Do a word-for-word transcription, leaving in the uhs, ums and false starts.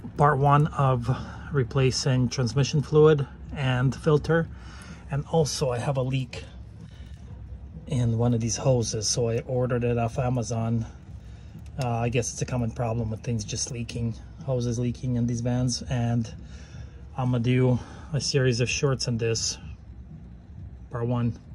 part one of replacing transmission fluid and filter, and also I have a leak in one of these hoses, so I ordered it off Amazon. uh, I guess it's a common problem with things just leaking, hoses leaking in these vans, and I'm gonna do a series of shorts on this, part one.